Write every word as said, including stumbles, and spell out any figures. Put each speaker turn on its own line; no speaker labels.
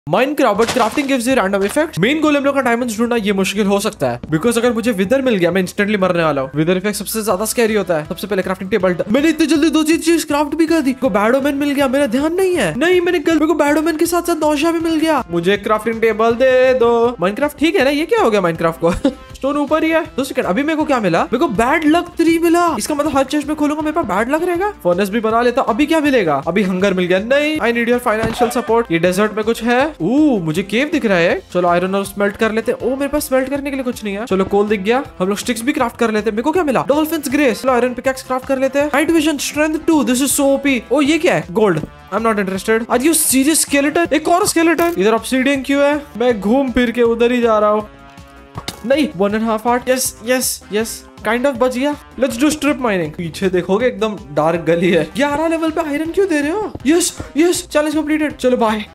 Minecraft but crafting gives you random effect. Main goal हम लोग का डायमंड्स ढूंढना ये मुश्किल हो सकता है, बिकॉज अगर मुझे विदर मिल गया मैं इंस्टेंटली मरने वाला हूँ। विदर इफेक्ट सबसे ज्यादा स्कैरी होता है। सबसे पहले क्राफ्टिंग टेबल, मैंने इतनी जल्दी दो चीज चीज क्राफ्ट भी कर दी। को बैडोमैन मिल गया, मेरा ध्यान नहीं है। नहीं मैंने गलत, मेरे को बैडोमैन के साथ साथ नौशा भी मिल गया। मुझे क्राफ्टिंग टेबल दे दो। माइनक्राफ्ट ठीक है ना, ये क्या हो गया माइनक्राफ्ट को स्टोन ऊपर ही है। दो सेकंड, अभी मेरे को क्या मिला? मेरे को बैड लक थ्री मिला। इसका मतलब हर चेस्ट में खोलूंगा मेरे पास बैड लक रहेगा। फर्नेस भी बना लेता। अभी क्या मिलेगा? अभी हंगर मिल गया। नहीं, I need your financial support. ये डेजर्ट में कुछ है। ओ मुझे केव दिख रहा है। चलो आयरन और स्मेल्ट कर लेते। ओ मेरे पास स्मेल्ट करने के लिए कुछ नहीं है। चलो कोल दिख गया। हम लोग स्टिक्स भी क्राफ्ट कर लेते। मेरे को क्या मिला? Dolphin's grace. चलो आयरन पिकैक्स क्राफ्ट कर लेते हैं। Night vision strength two, this is so OP. ओ ये क्या है? Gold. I'm not interested. Are you serious? Skeleton? एक और skeleton? इधर obsidian क्यों है? मैं घूम फिर के उधर ही जा रहा हूँ। नहीं, one and half heart. Yes yes yes, kind of बच गया। Let's do strip mining. पीछे देखोगे एकदम डार्क गली है। ग्यारह लेवल पे आयरन क्यों दे रहे हो? Yes yes, challenge completed. चलो बाय।